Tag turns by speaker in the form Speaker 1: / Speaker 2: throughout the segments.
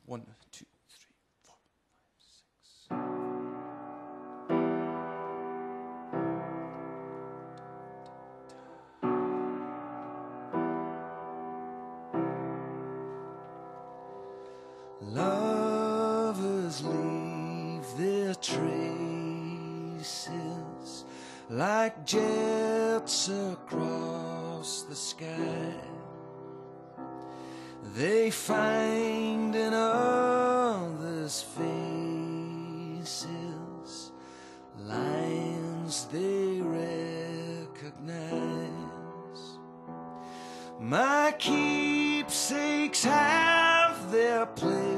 Speaker 1: 1, 2, 3, 4, 5, 6. Lovers leave their traces like jets across the sky. They find in others' faces lines they recognize. My keepsakes have their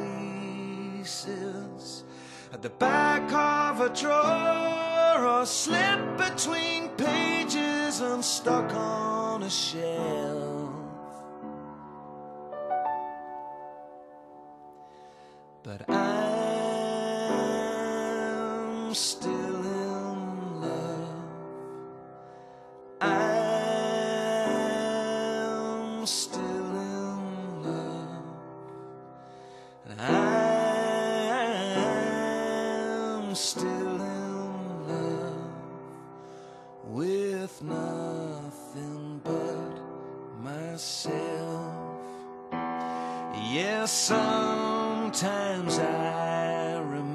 Speaker 1: places at the back of a drawer, or slip between pages and stuck on a shelf. But I'm still in love. I'm still in love. And I'm still in love with nothing but myself. Yes, sometimes I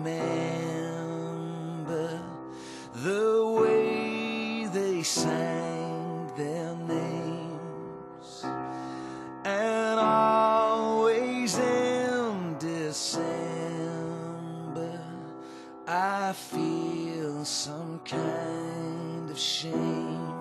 Speaker 1: remember the way they sang their names, and always in December I feel some kind of shame.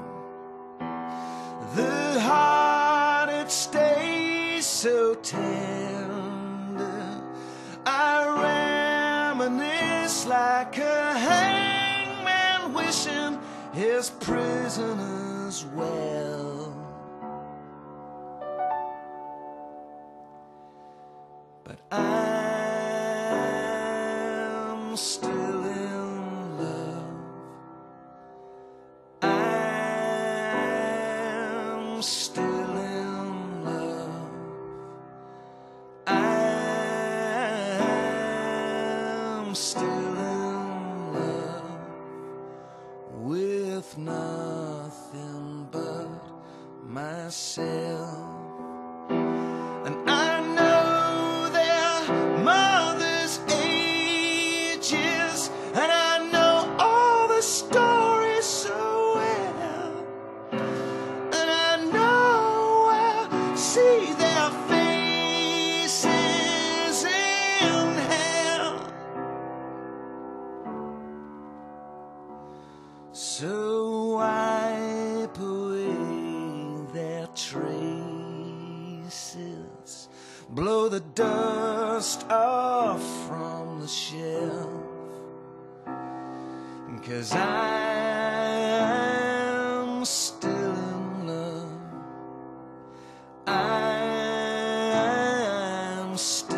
Speaker 1: The heart, it stays so tender. I reminisce like a hangman wishing his prisoners well. But I'm still in love. I'm still in love. I'm still in love with nothing but myself. And I know their mothers' ages, and I know all the stories so well, and I know I'll see their faces in hell. So wipe away their traces, blow the dust off from the shelf, 'cause I'm still in love. I'm still